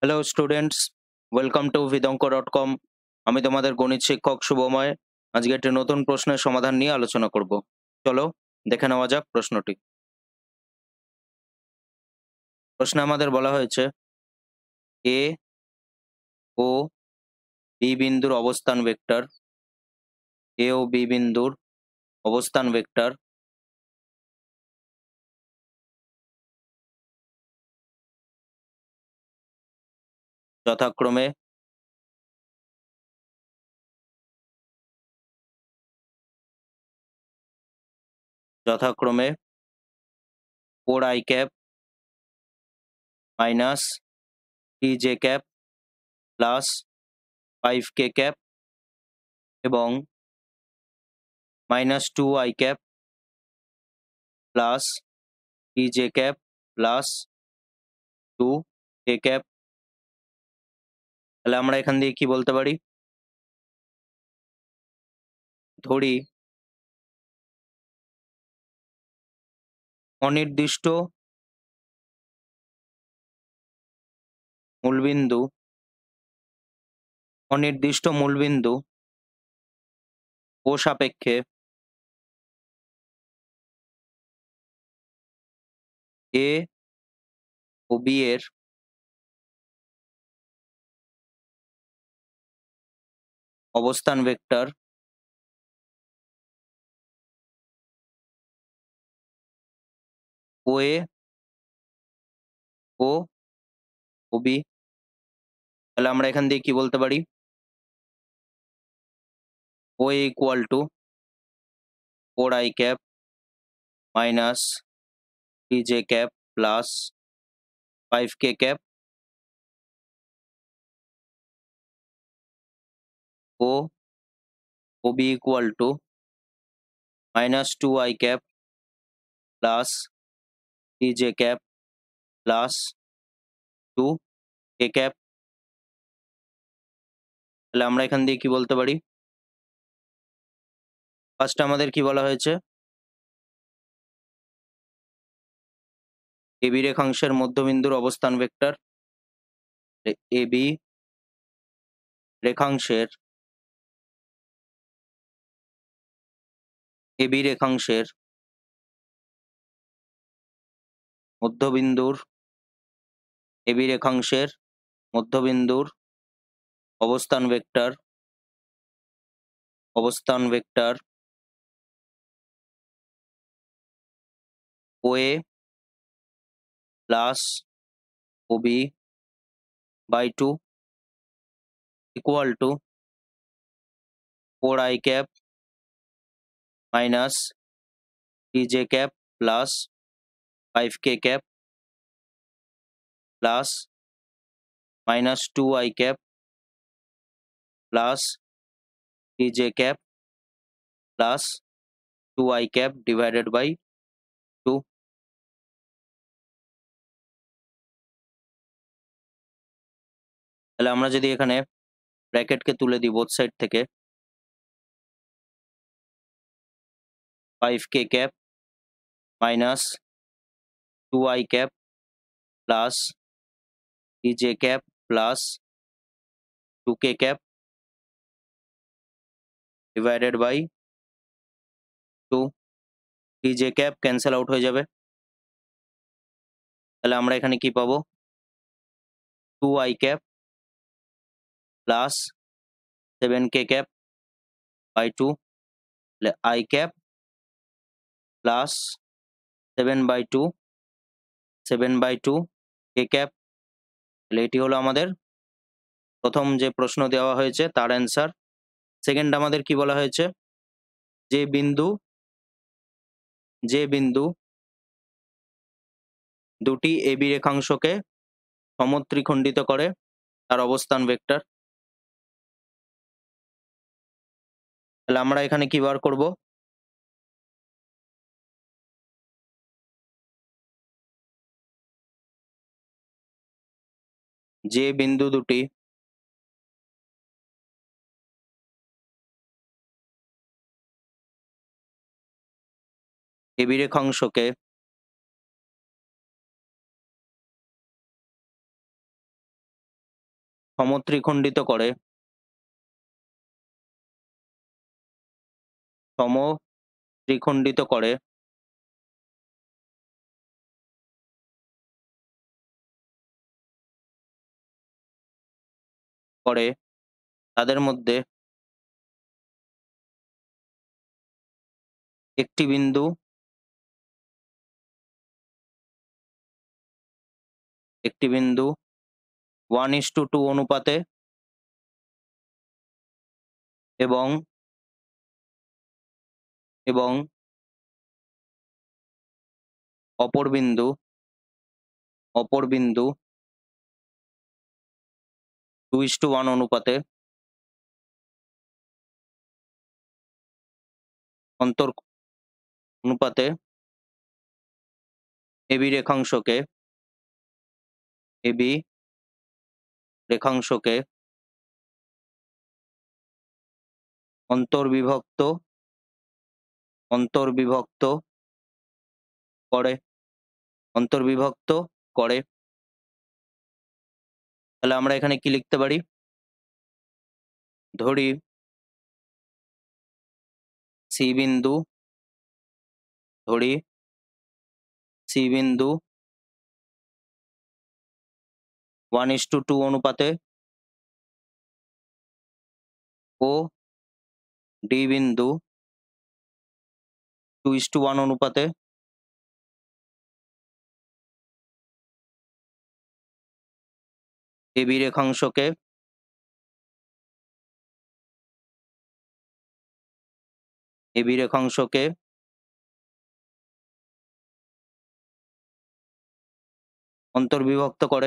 Hello students, welcome to vidonko.com। আমি তোমাদের গণিত শিক্ষক শুভময়। আজকে একটি নতুন প্রশ্নের সমাধান নিয়ে আলোচনা করব। চলো দেখে নেওয়া যাক প্রশ্নটি। প্রশ্নে আমাদের বলা হয়েছে এ ও বি বিন্দুর অবস্থান ভেক্টর, এ ও বি বিন্দুর অবস্থান ভেক্টর যথাক্রমে যথাক্রমে 4i cap minus 3j cap plus 5k cap এবং minus 2i cap plus 3j cap plus 2k cap. তাহলে আমরা এখান দিয়ে কি বলতে পারি? ধরি অনির্দিষ্ট মূলবিন্দু ও সাপেক্ষে এ ও বি এর অবস্থান ভেক্টর ও এ ও বি। তাহলে আমরা এখান দিয়ে কি বলতে পারি? O A equal to 4i cap minus 3j cap plus 5k cap O B equal to minus 2i cap plus 3j cap plus 2k cap. তাহলে আমরা এখান দিয়ে কি বলতে পারি? ফার্স্ট আমাদের কি বলা হয়েছে? এবি রেখাংশের মধ্যবিন্দুর অবস্থান ভেক্টর এবি রেখাংশের এবি রেখাংশের মধ্যবিন্দুর এবি রেখাংশের মধ্যবিন্দুর অবস্থান vector O A plus O B by 2 equal to 4i cap minus 3j cap plus 5k cap plus minus 2i cap plus 3j cap plus 2i cap divided by 2। তাহলে আমরা যদি এখানে ব্র্যাকেটকে তুলে দিই বোথ সাইড থেকে, 5k cap minus 2i cap plus 3j cap plus 2k cap divided by 2। 3j cap cancel out হয়ে যাবে। তাহলে আমরা এখানে কি পাবো? 2i cap plus 7k cap by 2। তাহলে i cap plus 7/2 k cap. তাহলে এটি হলো আমাদের প্রথম যে প্রশ্ন দেওয়া হয়েছে তার অ্যান্সার। সেকেন্ড আমাদের কি বলা হয়েছে? যে বিন্দু দুটি এবি রেখাংশকে সমত্রিখণ্ডিত করে তার অবস্থান ভেক্টর। তাহলে আমরা এখানে কি বার করব? যে বিন্দু দুটি এবি রেখাংশকে সমত্রিখণ্ডিত করে, সমত্রিখণ্ডিত করে করে তাদের মধ্যে একটি বিন্দু 1:2 অনুপাতে এবং এবং অপর বিন্দু 2:1 অনুপাতে অন্তর অনুপাতে এবি রেখাংশকে অন্তর্বিভক্ত করে তাহলে আমরা এখানে কি লিখতে পারি? ধরি সি বিন্দু 1:2 অনুপাতে ও ডি বিন্দু 2:1 অনুপাতে এবি রেখাংশকে অন্তর্বিভক্ত করে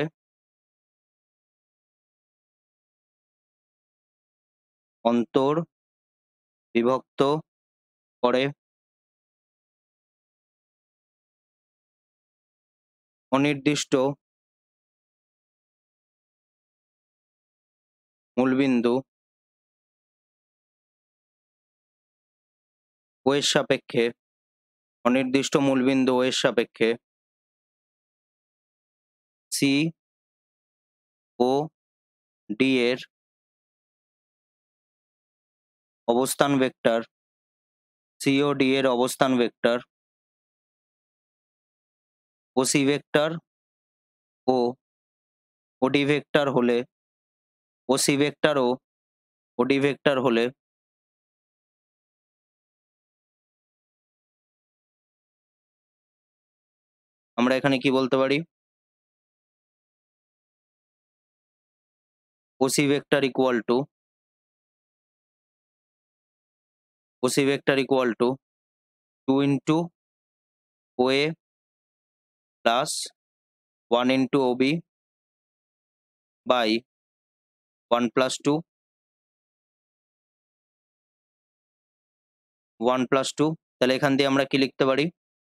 অনির্দিষ্ট মূলবিন্দু ও এর সাপেক্ষে সি ও ডি এর অবস্থান ভেক্টর ও সি ভেক্টর ও ওডি ভেক্টর হলে আমরা এখানে কি বলতে পারি? OC vector equal to 2 into OA plus 1 into OB by 1+2 তাহলে এখান দিয়ে আমরা কি লিখতে পারি?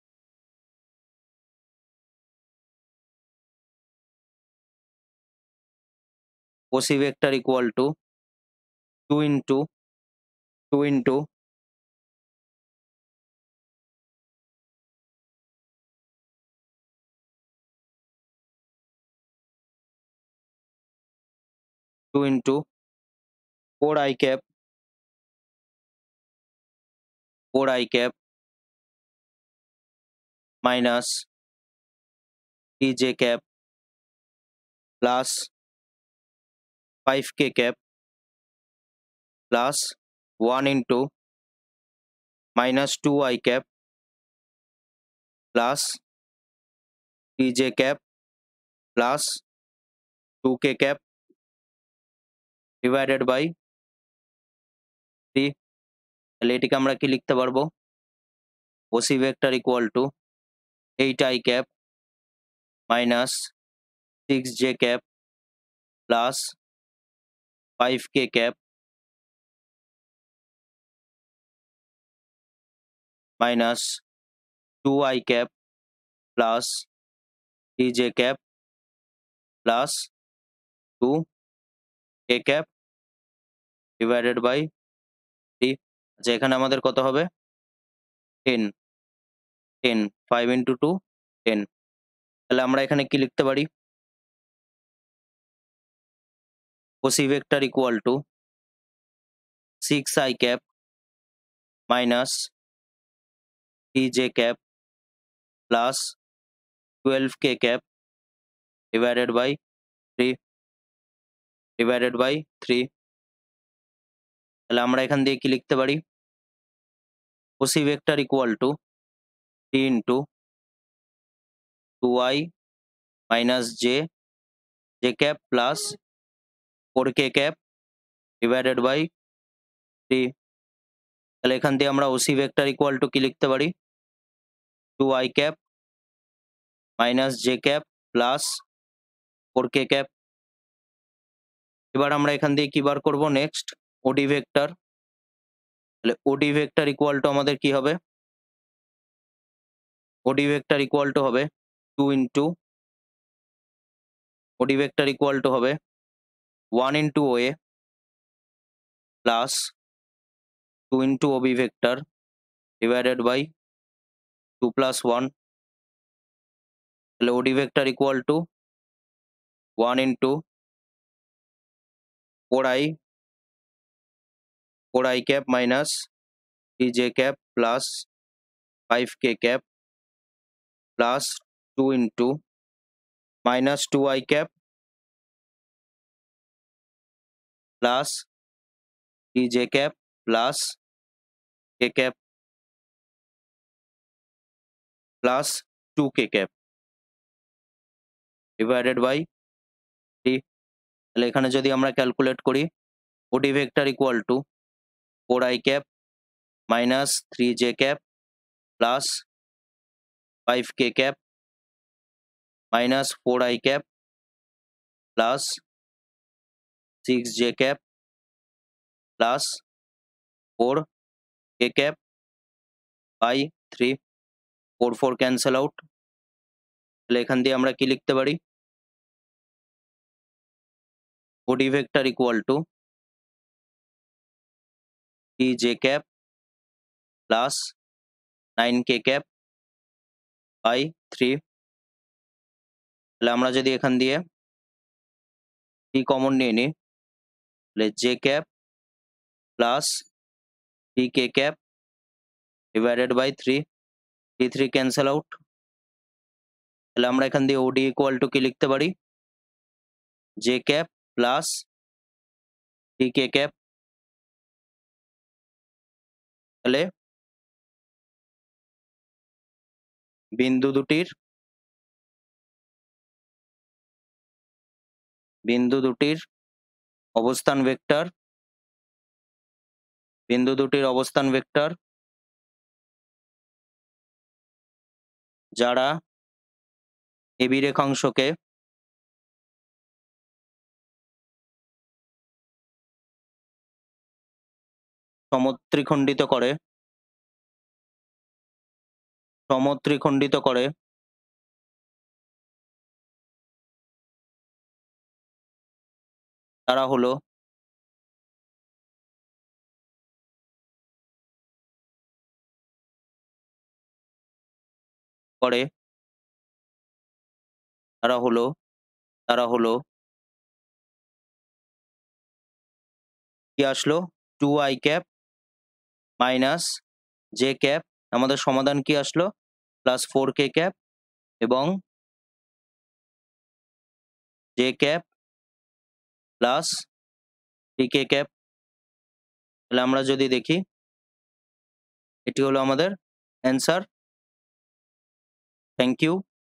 OC vector equal to 2 into 4i cap minus tj cap plus 5k cap plus 1 into minus 2i cap plus tj cap plus 2k cap divided by 3। তাহলে এটিকে আমরা কি লিখতে পারবো? OC vector equal to 8i cap minus 6j cap plus 5k cap minus 2i cap plus tj cap plus 2k cap divided by 3। আচ্ছা, এখানে আমাদের কত হবে? 10 5 ইন্টু 2 10। তাহলে আমরা এখানে কি লিখতে পারি? OC vector equal to 6i cap minus 3j cap plus 12k cap divided by 3 তাহলে আমরা এখান দিয়ে কি লিখতে পারি? OC vector equal to 3 into 2i minus j cap plus 4k cap divided by 3। তাহলে এখান দিয়ে আমরা OC vector equal to কি লিখতে পারি? 2i cap minus j cap plus 4k cap। এবার আমরা এখান দিয়ে কি বার করব? Next OD vector। তাহলে OD vector equal to আমাদের কি হবে? OD vector equal to হবে 2 into OD vector equal to হবে 1 into OA plus 2 into OB vector divided by 2 plus 1। তাহলে OD vector equal to 1 into 4i cap minus 3j cap plus 5k cap plus 2 into minus 2i cap plus 3j cap plus k cap plus 2k cap divided by 3। তাহলে এখানে যদি আমরা calculate করি, OD vector equal to 4i cap minus 3j cap plus 5k cap minus 4i cap plus 6j cap plus 4k cap by 3। 4 cancel out. তাহলে এখান দিয়ে আমরা কি লিখতে পারি? OD vector equal to 3j cap plus 9k cap by 3। তাহলে আমরা যদি এখান দিয়ে কি কমন নিয়ে নিই, তাহলে j cap plus 3k cap divided by 3। 3 cancel out. তাহলে আমরা এখান দিয়ে OD equal to কি লিখতে পারি? j cap plus 3k cap। তাহলে বিন্দু দুটির অবস্থান ভেক্টর যারা AB রেখাংশকে সমত্রিখণ্ডিত করে তারা হলো কি আসলো? 2i cap minus j cap। আমাদের সমাধান কি আসলো? প্লাস 4k cap এবং j cap plus 3k cap। তাহলে আমরা যদি দেখি, এটি হলো আমাদের অ্যান্সার। Thank you.